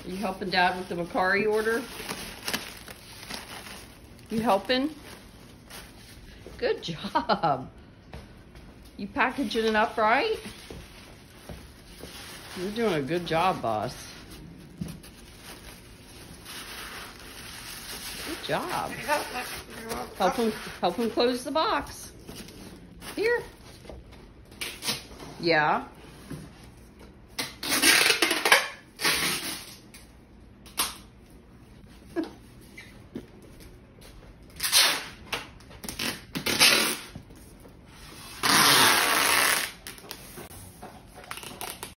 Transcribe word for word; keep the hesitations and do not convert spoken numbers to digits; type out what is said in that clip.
You helping Dad with the Macari order? You helping? Good job. You packaging it up right? You're doing a good job, boss. Good job. Help him, help him close the box. Here. Yeah.